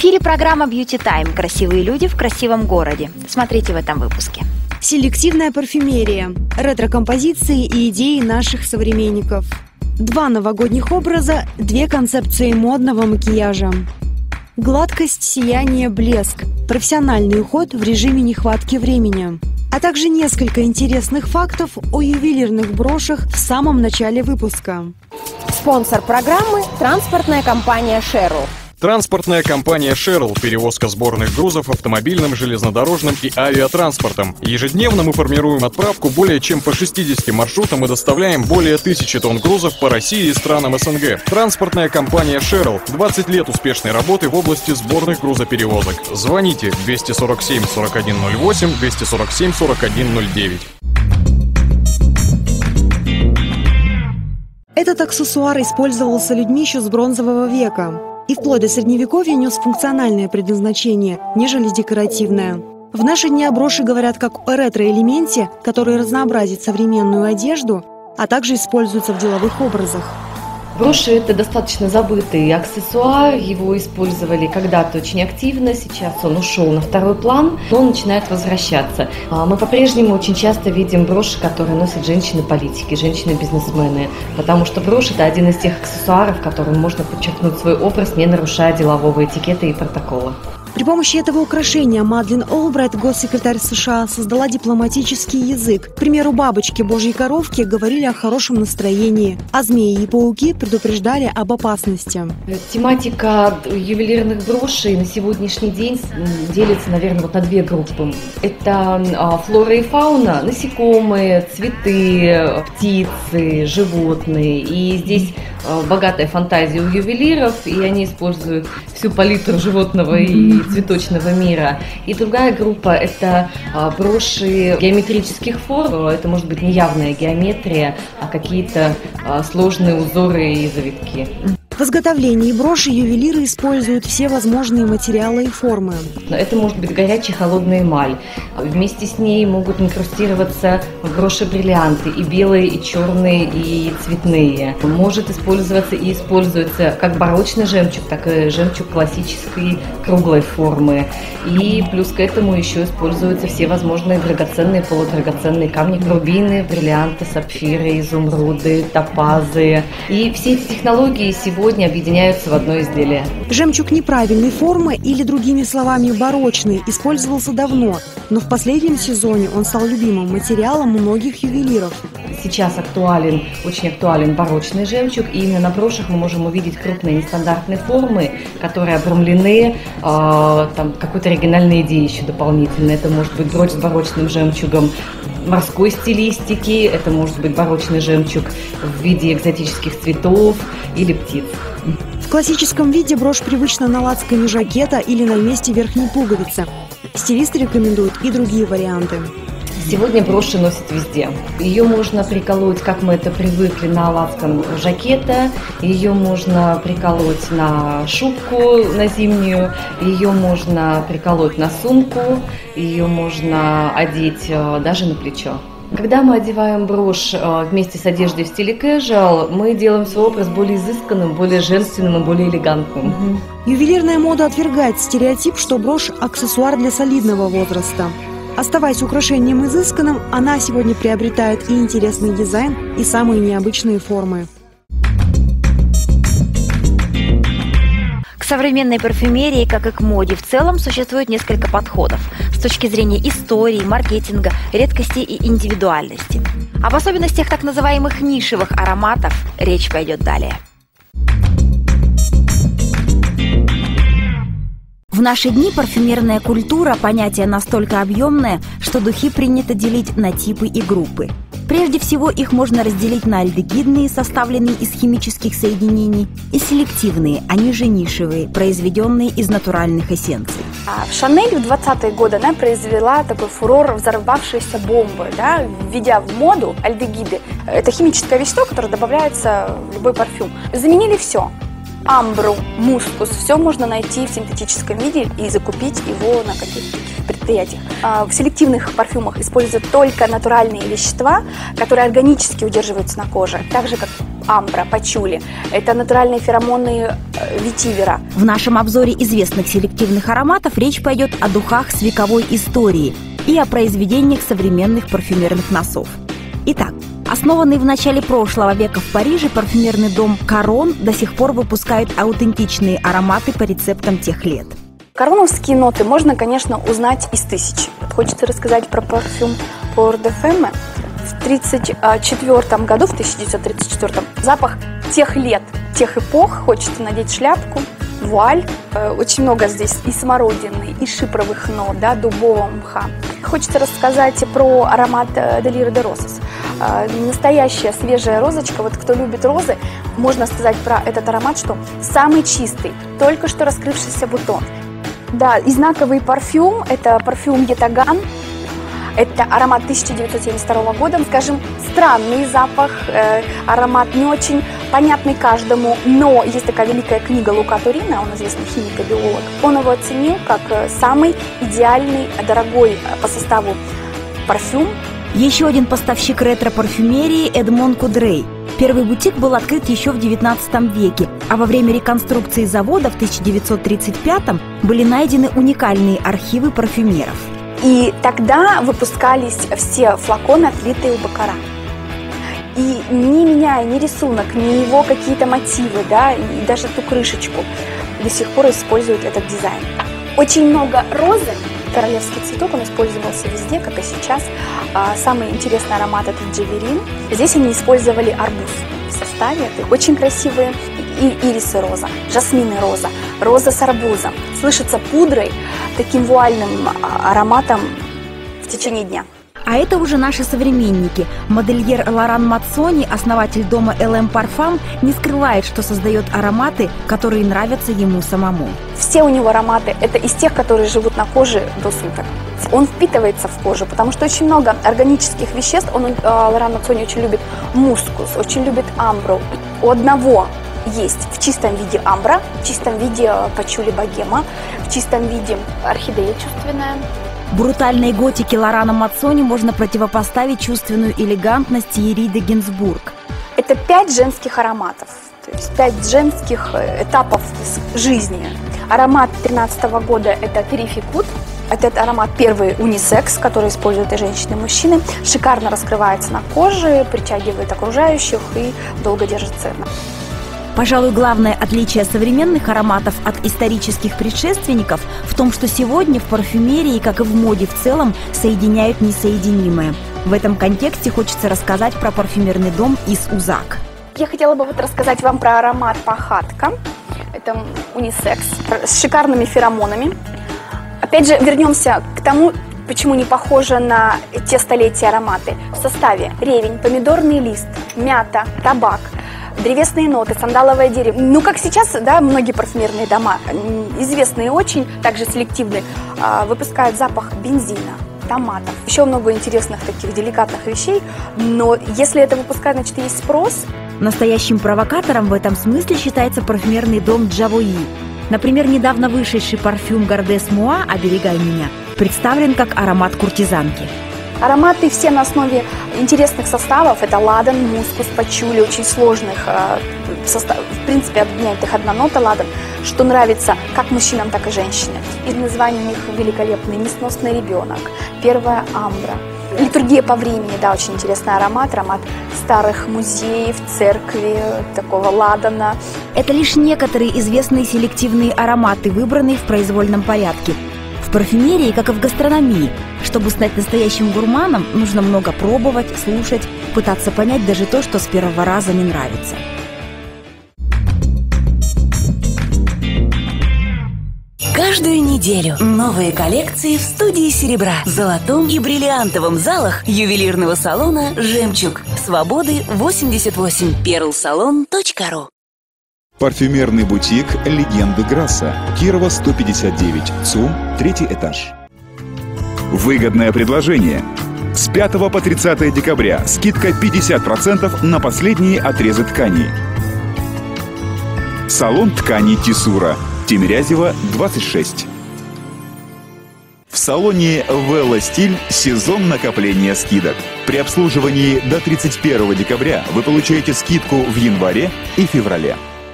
эфире программа Beauty Time. Красивые люди в красивом городе. Смотрите в этом выпуске. Селективная парфюмерия, ретро-композиции и идеи наших современников. 2 новогодних образа, 2 концепции модного макияжа. Гладкость, сияние, блеск. Профессиональный уход в режиме нехватки времени. А также несколько интересных фактов о ювелирных брошах в самом начале выпуска. Спонсор программы – транспортная компания «Шерл». Транспортная компания Шерл. Перевозка сборных грузов автомобильным, железнодорожным и авиатранспортом. Ежедневно мы формируем отправку более чем по 60 маршрутам и доставляем более 1000 тонн грузов по России и странам СНГ. Транспортная компания Шерл. 20 лет успешной работы в области сборных грузоперевозок. Звоните 247 4108, 247 4109. Этот аксессуар использовался людьми еще с бронзового века и вплоть до Средневековья нес функциональное предназначение, нежели декоративное. В наши дни о броши говорят как о ретро-элементе, который разнообразит современную одежду, а также используется в деловых образах. Броши – это достаточно забытый аксессуар, его использовали когда-то очень активно, сейчас он ушел на второй план, но он начинает возвращаться. Мы по-прежнему очень часто видим броши, которые носят женщины-политики, женщины-бизнесмены, потому что брошь – это один из тех аксессуаров, которым можно подчеркнуть свой образ, не нарушая делового этикета и протокола. При помощи этого украшения Мадлен Олбрайт, госсекретарь США, создала дипломатический язык. К примеру, бабочки божьей коровки говорили о хорошем настроении, а змеи и пауки предупреждали об опасности. Тематика ювелирных брошей на сегодняшний день делится, наверное, на 2 группы. Это флора и фауна, насекомые, цветы, птицы, животные. И здесь богатая фантазия у ювелиров, и они используют всю палитру животного и цветочного мира. И другая группа – это броши геометрических форм. Это может быть не явная геометрия, а какие-то сложные узоры и завитки. В изготовлении броши ювелиры используют все возможные материалы и формы. Это может быть горячая холодная эмаль. Вместе с ней могут инкрустироваться в броши бриллианты, и белые, и черные, и цветные. Может использоваться и используется как барочный жемчуг, так и жемчуг классической круглой формы. И плюс к этому еще используются все возможные драгоценные, полудрагоценные камни, рубины, бриллианты, сапфиры, изумруды, топазы. И все эти технологии сегодня объединяются в одно изделие. Жемчуг неправильной формы, или другими словами барочный, использовался давно, но в последнем сезоне он стал любимым материалом многих ювелиров. Сейчас очень актуален барочный жемчуг, и именно на брошах мы можем увидеть крупные нестандартные формы, которые обрамлены какой-то оригинальной идеей еще дополнительно. Это может быть брошь с барочным жемчугом морской стилистики, это может быть барочный жемчуг в виде экзотических цветов или птиц. В классическом виде брошь привычна на лацкане жакета или на месте верхней пуговицы. Стилисты рекомендуют и другие варианты. Сегодня броши носят везде. Ее можно приколоть, как мы это привыкли, на лацкан жакета, ее можно приколоть на шубку, на зимнюю, ее можно приколоть на сумку, ее можно одеть даже на плечо. Когда мы одеваем брошь вместе с одеждой в стиле casual, мы делаем свой образ более изысканным, более женственным и более элегантным. Ювелирная мода отвергает стереотип, что брошь – аксессуар для солидного возраста. Оставаясь украшением изысканным, она сегодня приобретает и интересный дизайн, и самые необычные формы. К современной парфюмерии, как и к моде в целом, существует несколько подходов с точки зрения истории, маркетинга, редкости и индивидуальности. Об особенностях так называемых нишевых ароматов речь пойдет далее. В наши дни парфюмерная культура – понятие настолько объемное, что духи принято делить на типы и группы. Прежде всего, их можно разделить на альдегидные, составленные из химических соединений, и селективные, они же нишевые, произведенные из натуральных эссенций. Шанель в 20-е годы она произвела такой фурор взорвавшейся бомбы, введя в моду альдегиды. Это химическое вещество, которое добавляется в любой парфюм. Заменили все. Амбру, мускус, все можно найти в синтетическом виде и закупить его на каких-то предприятиях. предприятиях. В селективных парфюмах используют только натуральные вещества, которые органически удерживаются на коже, так же как амбра, пачули. Это натуральные феромоны ветивера. В нашем обзоре известных селективных ароматов речь пойдет о духах с вековой историей и о произведениях современных парфюмерных носов. Итак, основанный в начале прошлого века в Париже парфюмерный дом Caron до сих пор выпускает аутентичные ароматы по рецептам тех лет. Короновские ноты можно, конечно, узнать из тысячи. Хочется рассказать про парфюм Pour de Femme. В 1934 году, в 1934, запах тех лет, тех эпох, хочется надеть шляпку, вуаль. Очень много здесь и смородины, и шипровых нот, да, дубового мха. Хочется рассказать про аромат Délire de Roses. Настоящая свежая розочка. Вот кто любит розы, можно сказать про этот аромат, что самый чистый, только что раскрывшийся бутон. Да, и знаковый парфюм – это парфюм Ятаган. Это аромат 1972 года. Скажем, странный запах, аромат не очень понятный каждому, но есть такая великая книга Лука Турина, он известный химик и биолог. Он его оценил как самый идеальный, дорогой по составу парфюм. Еще один поставщик ретро-парфюмерии – Эдмон Кудрей. Первый бутик был открыт еще в XIX веке, а во время реконструкции завода в 1935-м были найдены уникальные архивы парфюмеров. И тогда выпускались все флаконы, отлитые у Баккара. И не меняя ни рисунок, ни его какие-то мотивы, да, и даже ту крышечку, до сих пор используют этот дизайн. Очень много розы, королевский цветок, он использовался везде, как и сейчас. Самый интересный аромат – это джеверин. Здесь они использовали арбуз в составе. Это очень красивые ирисы роза, жасмины роза, роза с арбузом. Слышится пудрой, таким вуальным ароматом в течение дня. А это уже наши современники. Модельер Лоран Мацони, основатель дома LM Parfum, не скрывает, что создает ароматы, которые нравятся ему самому. Все у него ароматы – это из тех, которые живут на коже до суток. Он впитывается в кожу, потому что очень много органических веществ. Лоран Мацони очень любит мускус, очень любит амбру. У одного есть в чистом виде амбра, в чистом виде пачули богема, в чистом виде орхидея чувственная. Брутальной готике Лорана Мацони можно противопоставить чувственную элегантность Тьерри де Гинсбург. Это 5 женских ароматов, то есть 5 женских этапов жизни. Аромат 2013 года – это Terrific. Этот аромат первый унисекс, который используют и женщины, и мужчины. Шикарно раскрывается на коже, притягивает окружающих и долго держится. Пожалуй, главное отличие современных ароматов от исторических предшественников в том, что сегодня в парфюмерии, как и в моде в целом, соединяют несоединимое. В этом контексте хочется рассказать про парфюмерный дом из Узак. Я хотела бы рассказать вам про аромат Пахатка. Это унисекс с шикарными феромонами. Опять же, вернемся к тому, почему не похоже на те столетия ароматы. В составе ревень, помидорный лист, мята, табак, древесные ноты, сандаловое дерево. Ну, как сейчас, да, многие парфюмерные дома, известные очень, также селективные, выпускают запах бензина, томатов. Еще много интересных таких деликатных вещей, но если это выпускают, значит, есть спрос. Настоящим провокатором в этом смысле считается парфюмерный дом Джавои. Например, недавно вышедший парфюм Гардес Муа «Оберегай меня» представлен как аромат куртизанки. Ароматы все на основе интересных составов. Это ладан, мускус, пачули, очень сложных составов. В принципе, объединяет их одна нота ладан, что нравится как мужчинам, так и женщинам. И название у них великолепный. Несносный ребенок, первая амбра. Литургия по времени, да, очень интересный аромат. Аромат старых музеев, церкви, такого ладана. Это лишь некоторые известные селективные ароматы, выбранные в произвольном порядке. В парфюмерии, как и в гастрономии, чтобы стать настоящим гурманом, нужно много пробовать, слушать, пытаться понять даже то, что с первого раза не нравится. Каждую неделю новые коллекции в студии серебра, золотом и бриллиантовом залах ювелирного салона «Жемчуг». Свободы 88. Pearlsalon.ru. Парфюмерный бутик «Легенды Грасса», Кирова, 159, ЦУМ, 3-й этаж. Выгодное предложение. С 5 по 30 декабря скидка 50% на последние отрезы тканей. Салон тканей «Тисура», Тимирязева, 26. В салоне Вела Стиль сезон накопления скидок. При обслуживании до 31 декабря вы получаете скидку в январе и феврале.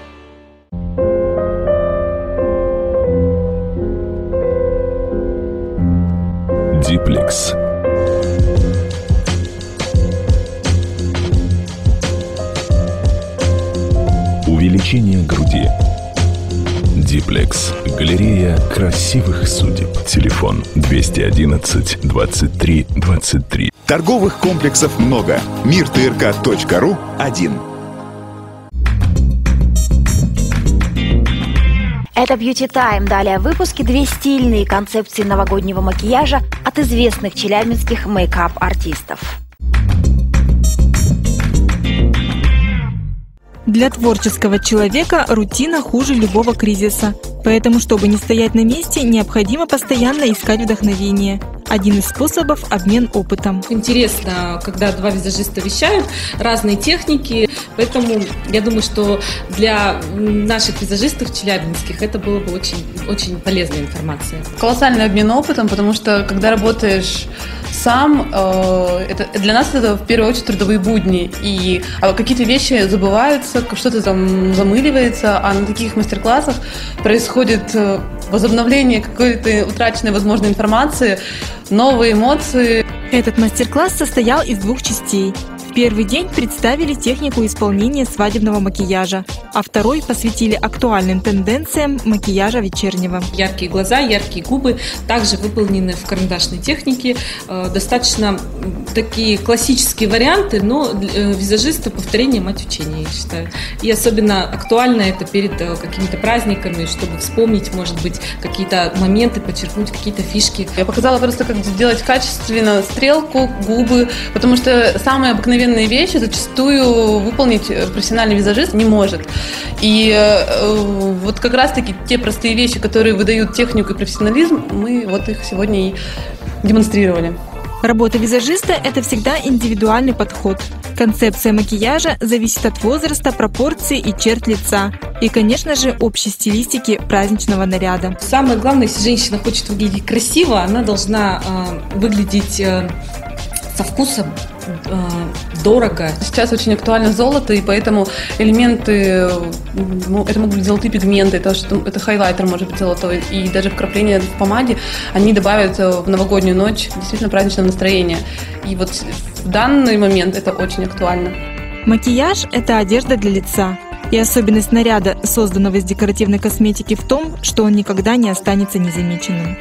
Диплекс. Увеличение груди. Диплекс. Галерея красивых судеб. Телефон 211 23 23. Торговых комплексов много. Миртрк.ру 1. Это Beauty Time. Далее в выпуске 2 стильные концепции новогоднего макияжа от известных челябинских мейкап-артистов. Для творческого человека рутина хуже любого кризиса. Поэтому, чтобы не стоять на месте, необходимо постоянно искать вдохновение. Один из способов – обмен опытом. Интересно, когда два визажиста вещают, разные техники. Поэтому я думаю, что для наших визажистов челябинских это было бы очень, очень полезная информация. Колоссальный обмен опытом, потому что когда работаешь сам, для нас это в первую очередь трудовые будни. И какие-то вещи забываются, что-то там замыливается, а на таких мастер-классах происходит возобновление какой-то утраченной, возможно, информации, новые эмоции. Этот мастер-класс состоял из 2 частей. В первый день представили технику исполнения свадебного макияжа, а второй посвятили актуальным тенденциям макияжа вечернего. Яркие глаза, яркие губы, также выполнены в карандашной технике. Достаточно такие классические варианты, но визажисты повторение мать учения, я считаю. И особенно актуально это перед какими-то праздниками, чтобы вспомнить, может быть, какие-то моменты, подчеркнуть какие-то фишки. Я показала просто, как сделать качественно стрелку, губы, потому что самые обыкновенные вещи зачастую выполнить профессиональный визажист не может. И вот как раз-таки те простые вещи, которые выдают технику и профессионализм, мы вот их сегодня и демонстрировали. Работа визажиста – это всегда индивидуальный подход. Концепция макияжа зависит от возраста, пропорций и черт лица. И, конечно же, общей стилистики праздничного наряда. Самое главное, если женщина хочет выглядеть красиво, она должна выглядеть со вкусом, дорого. Сейчас очень актуально золото, и поэтому элементы, это могут быть золотые пигменты, это хайлайтер может быть золотой, и даже вкрапления в помаде, они добавят в новогоднюю ночь действительно праздничного настроения. И вот в данный момент это очень актуально. Макияж – это одежда для лица. И особенность наряда, созданного из декоративной косметики, в том, что он никогда не останется незамеченным.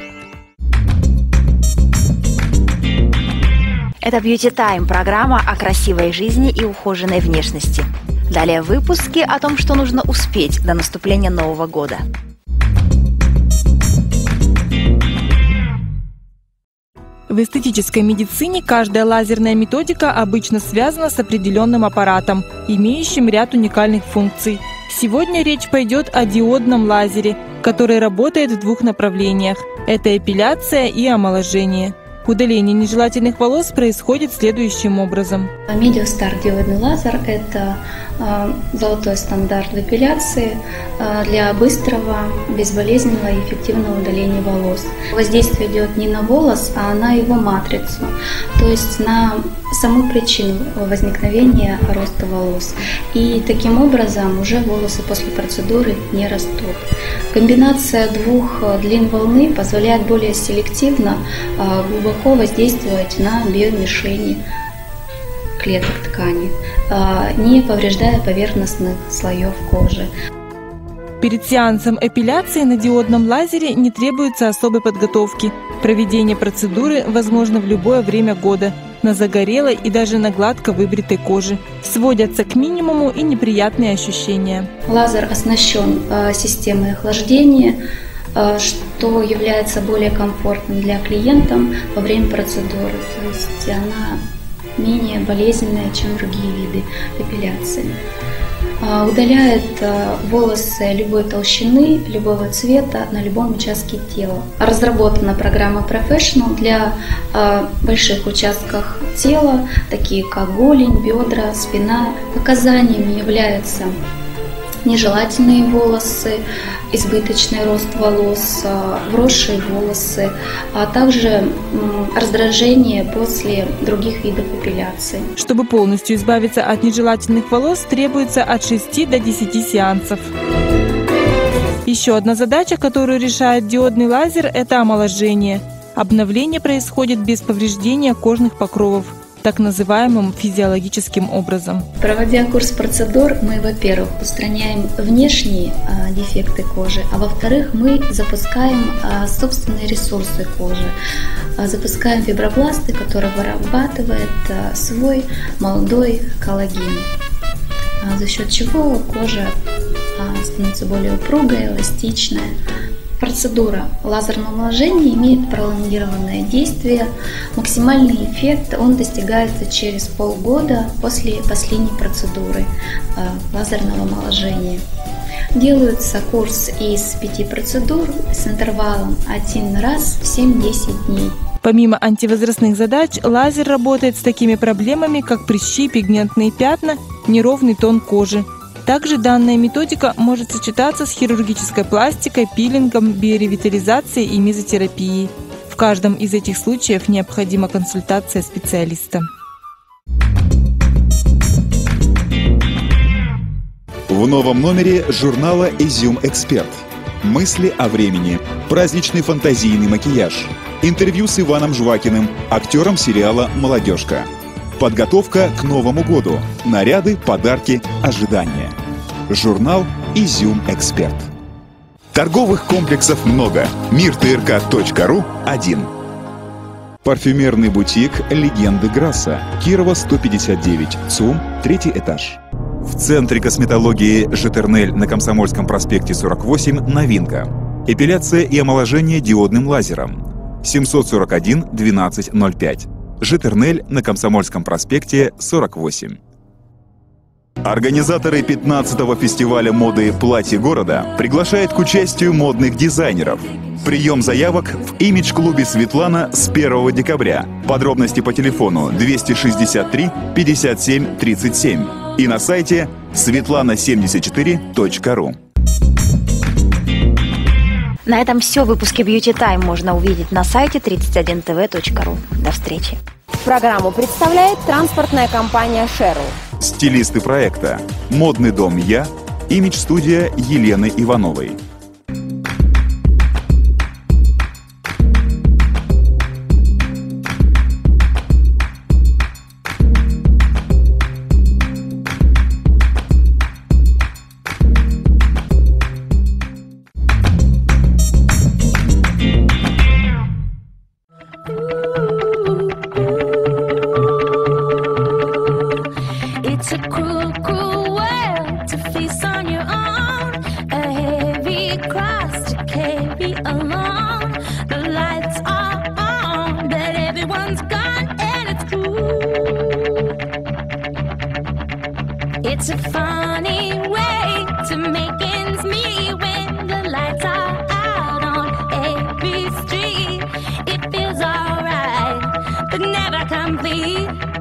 Это Beauty Time – программа о красивой жизни и ухоженной внешности. Далее в выпуске о том, что нужно успеть до наступления Нового года. В эстетической медицине каждая лазерная методика обычно связана с определенным аппаратом, имеющим ряд уникальных функций. Сегодня речь пойдет о диодном лазере, который работает в 2 направлениях – это эпиляция и омоложение. Удаление нежелательных волос происходит следующим образом. Медиостар диодный лазер – это золотой стандарт в эпиляции для быстрого, безболезненного и эффективного удаления волос. Воздействие идет не на волос, а на его матрицу, то есть на саму причину возникновения роста волос. И таким образом уже волосы после процедуры не растут. Комбинация 2 длин волны позволяет более селективно, глубоко воздействовать на биомишени клеток ткани, не повреждая поверхностных слоев кожи. Перед сеансом эпиляции на диодном лазере не требуется особой подготовки. Проведение процедуры возможно в любое время года, на загорелой и даже на гладко выбритой коже. Сводятся к минимуму и неприятные ощущения. Лазер оснащен системой охлаждения, что является более комфортным для клиентов во время процедуры. То есть она менее болезненная, чем другие виды эпиляции. Удаляет волосы любой толщины, любого цвета на любом участке тела. Разработана программа Professional для больших участков тела, такие как голень, бедра, спина. Показаниями являются нежелательные волосы, избыточный рост волос, вросшие волосы, а также раздражение после других видов эпиляции. Чтобы полностью избавиться от нежелательных волос, требуется от 6 до 10 сеансов. Еще одна задача, которую решает диодный лазер, это омоложение. Обновление происходит без повреждения кожных покровов, так называемым физиологическим образом. Проводя курс процедур, мы, во-первых, устраняем внешние дефекты кожи, а во-вторых, мы запускаем собственные ресурсы кожи, запускаем фибробласты, которые вырабатывают свой молодой коллаген, за счет чего кожа становится более упругой, эластичная. Процедура лазерного омоложения имеет пролонгированное действие. Максимальный эффект он достигается через полгода после последней процедуры лазерного омоложения. Делается курс из 5 процедур с интервалом 1 раз в 7-10 дней. Помимо антивозрастных задач, лазер работает с такими проблемами, как прыщи, пигментные пятна, неровный тон кожи. Также данная методика может сочетаться с хирургической пластикой, пилингом, биоревитализацией и мезотерапией. В каждом из этих случаев необходима консультация специалиста. В новом номере журнала «Изюм Эксперт». Мысли о времени, праздничный фантазийный макияж, интервью с Иваном Жвакиным, актером сериала «Молодежка». Подготовка к Новому году. Наряды, подарки, ожидания. Журнал «Изюм Эксперт». Торговых комплексов много. Миртрк.ру 1. Парфюмерный бутик «Легенды Грасса». Кирова, 159. ЦУМ, 3 этаж. В центре косметологии «Житернель» на Комсомольском проспекте 48 новинка. Эпиляция и омоложение диодным лазером. 741 1205. Житернель на Комсомольском проспекте 48. Организаторы 15-го фестиваля моды «Платье города» приглашают к участию модных дизайнеров. Прием заявок в имидж-клубе «Светлана» с 1 декабря. Подробности по телефону 263 57 37 и на сайте svetlana74.ru. На этом все. Выпуски Beauty Time можно увидеть на сайте 31tv.ru. До встречи. Программу представляет транспортная компания «Шерл». Стилисты проекта: модный дом «Я», имидж-студия Елены Ивановой. It's a funny way to make ends meet when the lights are out on every street. It feels alright, but never complete.